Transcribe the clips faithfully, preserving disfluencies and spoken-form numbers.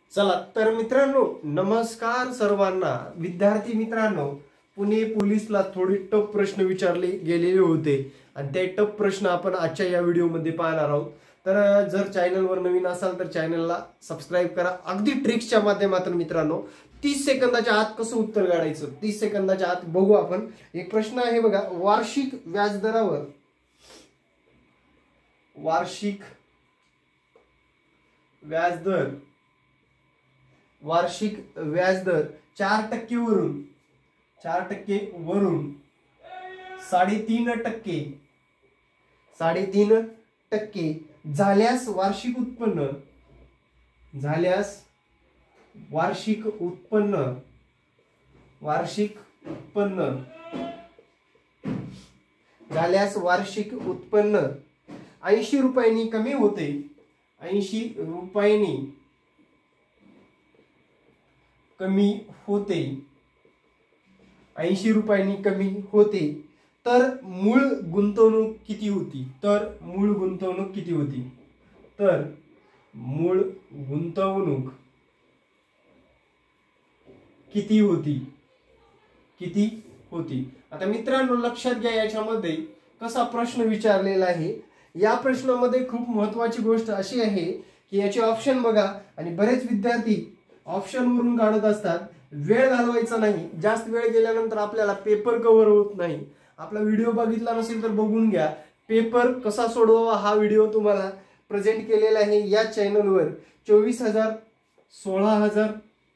चला तर मित्रांनो, नमस्कार सर्वांना. विद्यार्थी मित्रांनो, पुणे पोलीसला थोडे टफ प्रश्न विचारले गेलेले होते आणि ते टफ प्रश्न आपण आजच्या या व्हिडिओमध्ये पाहणार आहोत. तर जर चॅनलवर नवीन असाल तर चॅनलला सबस्क्राईब करा. अगदी ट्रिक्सच्या माध्यमातून मित्रांनो तीस सेकंदाच्या आत कसं उत्तर काढायचं, तीस सेकंदाच्या आत बघू आपण. एक प्रश्न आहे बघा, वार्षिक व्याजदरावर वार्षिक व्याजदर वार्षिक व्याजदर चार टक्के वरून चार टक्के वरून साडेतीन टक्के साडेतीन टक्के झाल्यास वार्षिक उत्पन्न झाल्यास वार्षिक उत्पन्न वार्षिक उत्पन्न झाल्यास वार्षिक उत्पन्न ऐंशी रुपयांनी कमी होते. ऐंशी रुपयांनी कमी होते ऐंशी रुपयांनी कमी होते तर मूळ गुंतवणूक किती होती तर मूळ गुंतवणूक किती होती तर मूळ गुंतवणूक किती होती किती होती आता मित्रांनो लक्षात घ्या, याच्यामध्ये कसा प्रश्न विचारलेला आहे. या प्रश्नामध्ये खूप महत्वाची गोष्ट अशी आहे की याचे ऑप्शन बघा, आणि बरेच विद्यार्थी ऑप्शन वरून काढत असतात. वेळ घालवायचा नाही, जास्त वेळ गेल्यानंतर आपल्याला पेपर कव्हर होत नाही. आपला व्हिडिओ बघितला नसेल तर बघून घ्या. पेपर कसा सोडवावा हा व्हिडिओ तुम्हाला प्रेझेंट केलेला आहे या चॅनलवर. चोवीस हजार सोळा हजार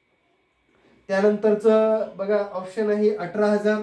त्यानंतरचं बघा ऑप्शन आहे अठरा हजार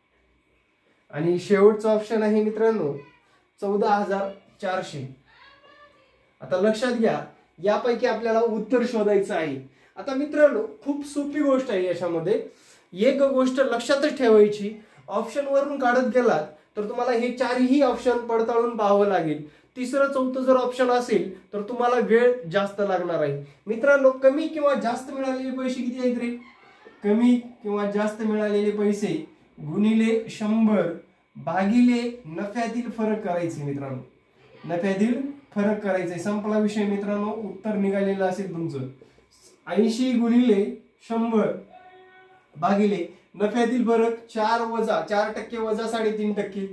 आणि शेवटचं ऑप्शन आहे मित्रांनो चौदा हजार चारशे. आता लक्षात घ्या, यापैकी आपल्याला उत्तर शोधायचं आहे. आता मित्रांनो खूप सोपी गोष्ट आहे. याच्यामध्ये एक गोष्ट लक्षातच ठेवायची, ऑप्शन वरून काढत गेलात तर तुम्हाला हे चारही ऑप्शन पडताळून पाहावं लागेल. तिसरं चौथं जर ऑप्शन असेल तर तुम्हाला वेळ जास्त लागणार आहे. मित्रांनो कमी किंवा जास्त मिळालेले पैसे किती आहेत रे? कमी किंवा जास्त मिळालेले पैसे गुणिले शंभर भागिले नफ्यातील फरक करायचे. मित्रांनो नफ्यातील फरक करायचे. संपला विषय मित्रांनो. उत्तर निघालेलं असेल तुमचं ऐंशी गुणिले शंभर भागिले नफ्यातील फरक चार वजा चार टक्के वजा साडेतीन टक्के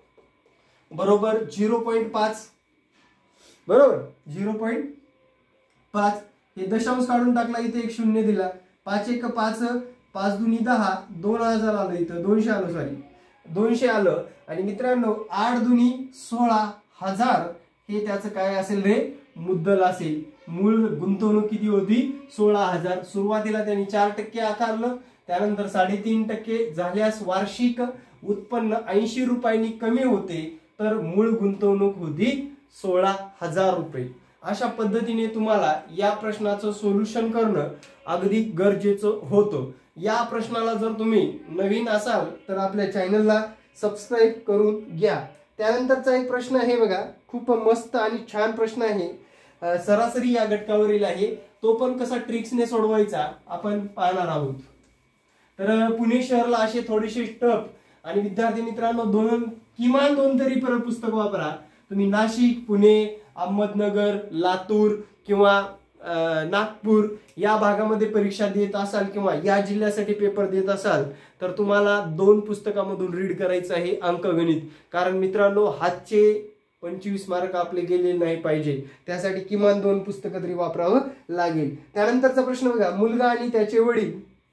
बरोबर झिरो पॉईंट पाच. बरोबर झिरो पॉईंट पाच. हे दशांश काढून टाकला, इथे एक शून्य दिला. पाच एक पाच, पाच दुनी दहा, दोन हजार आलं, इथं दोनशे आलं, सॉरी दोनशे आलं. आणि मित्रांनो आठ दुनी सोळा हजार हे त्याचं काय असेल रे? मुद्दल असेल. मूळ गुंतवणूक किती होती? सोळा हजार. सुरुवातीला त्यांनी चार टक्के आकारलं, त्यानंतर साडेतीन टक्के झाल्यास वार्षिक उत्पन्न ऐंशी रुपयांनी कमी होते तर मूळ गुंतवणूक होती सोळा हजार रुपये. अशा पद्धतीने तुम्हाला या प्रश्नाचं सोल्युशन करणं अगदी गरजेचं होतं. या प्रश्नाला जर तुम्ही नवीन असाल तर आपल्या चॅनलला सबस्क्राईब करून घ्या. त्यानंतरचा एक प्रश्न आहे बघा, खूप मस्त आणि छान प्रश्न आहे. सरासरी या घटकावरील आहे. तो पण कसा ट्रिक्सने सोडवायचा आपण पाहणार आहोत. तर पुणे शहराला असे थोडेसे टफ आणि विद्यार्थी मित्रांनो दोन किमान दोन तरी पुस्तक वापरा. तुम्ही नाशिक, पुणे, अहमदनगर, लातूर किंवा नागपूर या भागामध्ये परीक्षा देत असाल किंवा या जिल्ह्यासाठी पेपर देत असाल तर तुम्हाला दोन पुस्तकामधून रीड करायचं आहे अंकगणित. कारण मित्रांनो हातचे पंचवीस मार्क आपले गेले नाही पाहिजे, त्यासाठी किमान दोन पुस्तकं तरी वापरावं लागेल. त्यानंतरचा प्रश्न बघा, मुलगा आणि त्याचे वडील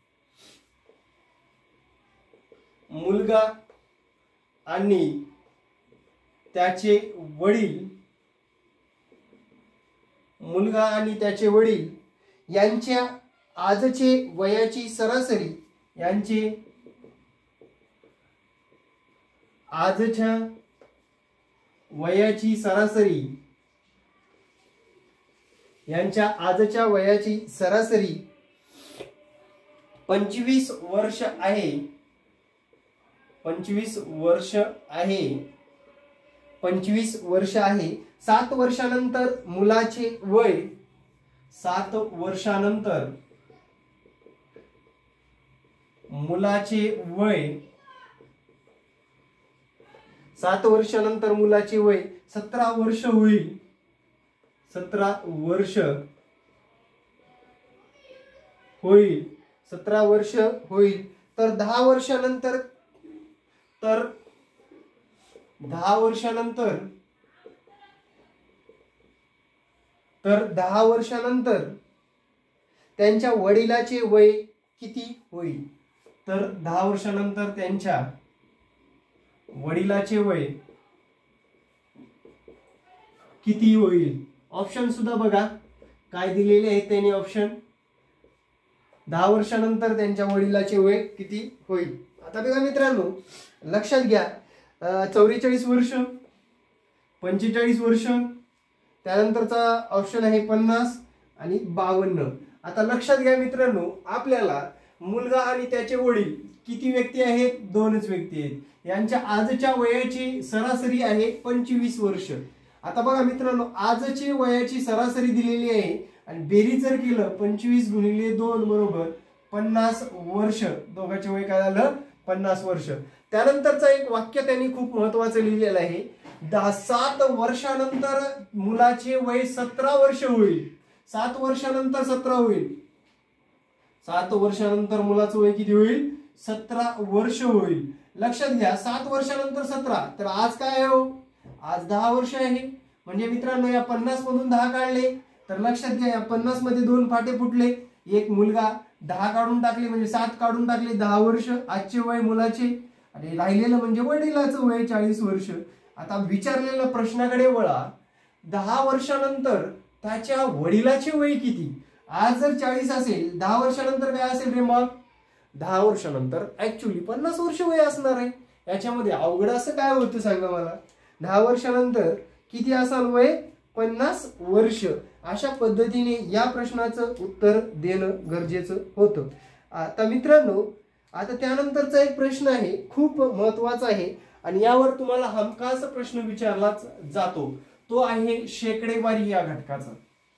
मुलगा आणि त्याचे वडील मुलगा आणि त्याचे वडील यांच्या आजचे वयाची सरासरी यांचे आजच्या वयाची सरासरी यांच्या आजच्या वयाची सरासरी पंचवीस वर्ष आहे पंचवीस वर्ष आहे पंचवीस वर्ष आहे. सात वर्षानंतर मुलाचे वय सात वर्षानंतर मुलाचे वय सात वर्षानंतर मुलाचे वय सतरा वर्ष होईल. सतरा वर्ष होईल, सतरा वर्ष होईल, तर दहा वर्षानंतर तर दहा वर्षानंतर तर दहा वर्षानंतर त्यांच्या वडिलाचे वय किती होईल? तर दहा वर्षानंतर त्यांच्या वडिलाचे वय किती होईल? ऑप्शन सुद्धा बघा काय दिलेले आहेत त्यांनी ऑप्शन. दहा वर्षानंतर त्यांच्या वडिलाचे वय किती होईल? आता बघा मित्रांनो, लक्षात घ्या, चौवेचाळीस वर्ष, पंचेचाळीस वर्ष, त्यानंतरचा ऑप्शन आहे पन्नास आणि बावन्न. आता लक्षात घ्या मित्रांनो, आपल्याला मुलगा आणि त्याचे वडील किती व्यक्ती आहेत? दोनच व्यक्ती आहेत. यांच्या आजच्या वयाची सरासरी आहे पंचवीस वर्ष. आता बघा मित्रांनो, आजची वयाची सरासरी दिलेली आहे आणि बेरीज जर केलं पंचवीस गुणिले दोन बरोबर पन्नास वर्ष. दोघांचे वय काय झालं? पन्नास वर्ष. त्यानंतरचं एक वाक्य त्यांनी खूप महत्वाचं लिहिलेलं आहे, दहा सात वर्षानंतर मुलाचे वय सतरा वर्ष होईल. सात वर्षानंतर सतरा होईल. सात वर्षानंतर मुलाचं वय किती होईल? सतरा वर्ष होईल. लक्षात घ्या, सात वर्षानंतर सतरा, तर आज काय आहे हो? आज दहा वर्ष आहे. म्हणजे मित्रांनो, या पन्नास मधून दहा काढले तर लक्षात घ्या, या पन्नास मध्ये दोन फाटे फुटले, एक मुलगा, दहा काढून टाकले म्हणजे सात काढून टाकले, दहा वर्ष आजचे वय मुलाचे, आणि राहिलेलं म्हणजे वडिलाचं वय चाळीस वर्ष. आता विचारलेल्या प्रश्नाकडे वळा, दहा वर्षानंतर त्याच्या वडिलाचे वय किती? आज जर चाळीस असेल, दहा वर्षानंतर काय असेल रे? मग दहा वर्षानंतर ऍक्च्युली पन्नास वर्ष वय असणार आहे. याच्यामध्ये अवघड असं काय होतं सांगा मला? दहा वर्षानंतर किती असाल वय? पन्नास वर्ष. अशा पद्धतीने या प्रश्नाचं उत्तर देणं गरजेचं होतं. आता मित्रांनो, आता त्यानंतरचा एक प्रश्न आहे, खूप महत्वाचा आहे आणि यावर तुम्हाला हमखास प्रश्न विचारलाच जातो. तो आहे शेकडेवारी या घटकाचा.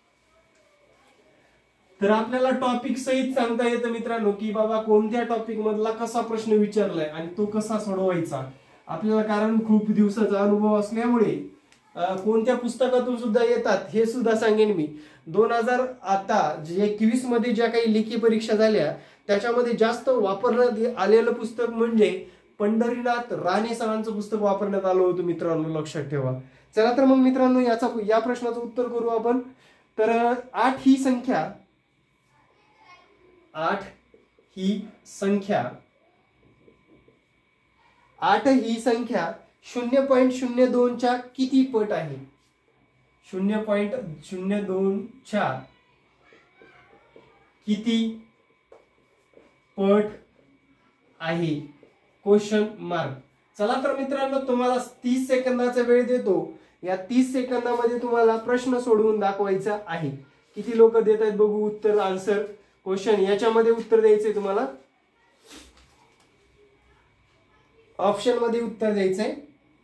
तर आपल्याला टॉपिक सहित सांगता येतं मित्रांनो की बाबा कोणत्या टॉपिक मधला कसा प्रश्न विचारलाय आणि तो कसा सोडवायचा आपल्याला, कारण खूप दिवसाचा अनुभव असल्यामुळे कोणत्या पुस्तकातून सुद्धा येतात हे सुद्धा सांगेन मी. दोन हजार आता जे एकवीस मध्ये ज्या काही लेखी परीक्षा झाल्या त्याच्यामध्ये जास्त वापरण्यात आलेलं पुस्तक म्हणजे पंढरीनाथ राणे सरांचं पुस्तक वापरण्यात आलं होतं मित्रांनो, लक्षात ठेवा. चला तर मग मित्रांनो, याचा या प्रश्नाचं उत्तर करू आपण. तर आठ ही संख्या आठ ही संख्या आठ ही संख्या शून्य पॉईंट शून्य दोन च्या किती पट आहे? शून्य पॉईंट शून्य दोन च्या किती पट आहे? Question mark. चला तर मित्रांनो, तुम्हाला तीस सेकंदाचा वेळ देतो. या तीस सेकंदामध्ये तुम्हाला प्रश्न सोडवून दाखवायचा आहे. किती लोक देत आहेत बघू उत्तर, आन्सर, क्वेश्चन. याच्यामध्ये उत्तर द्यायचंय तुम्हाला, ऑप्शन मध्ये उत्तर द्यायचंय.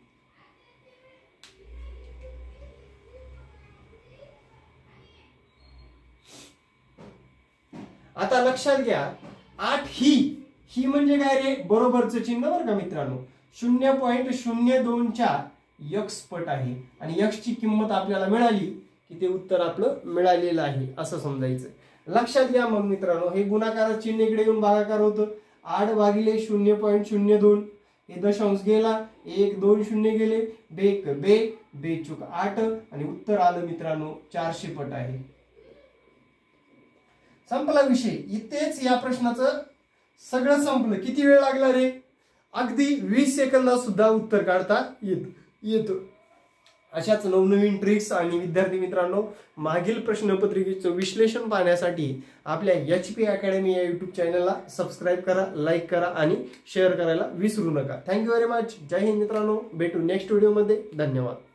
आता लक्षात घ्या, आठ ही ही म्हणजे काय रे? बरोबरचं चिन्ह बरं का मित्रांनो. शून्य पॉईंट शून्य दोन च्या यक्स पट आहे आणि यक्स ची किंमत आपल्याला मिळाली की ते उत्तर आपलं मिळालेलं आहे असं समजायचं. लक्षात घ्या मग मित्रांनो, हे गुणाकार चिन्ह इकडे येऊन भागाकार होतं. आठ भागिले शून्य पॉईंट शून्य दोन, हे दशांश गेला, एक दोन शून्य गेले, बेक बे बेचूक आठ आणि उत्तर आलं मित्रांनो चारशे पट आहे. संपला विषय. इथेच या प्रश्नाचं सगळं संपलं. किती वेळ लागला रे? अगदी वीस सेकंदात सुद्धा उत्तर काढता येत येतं. अशाच नवनवीन ट्रिक्स आणि विद्यार्थी मित्रांनो, मागील प्रश्नपत्रिकेचं विश्लेषण पाहण्यासाठी आपल्या एच पी अकॅडमी या युट्यूब चॅनलला सबस्क्राईब करा, लाईक करा आणि शेअर करायला विसरू नका. Thank you very much. Jai Hind मित्रांनो. भेटू नेक्स्ट व्हिडिओमध्ये. धन्यवाद.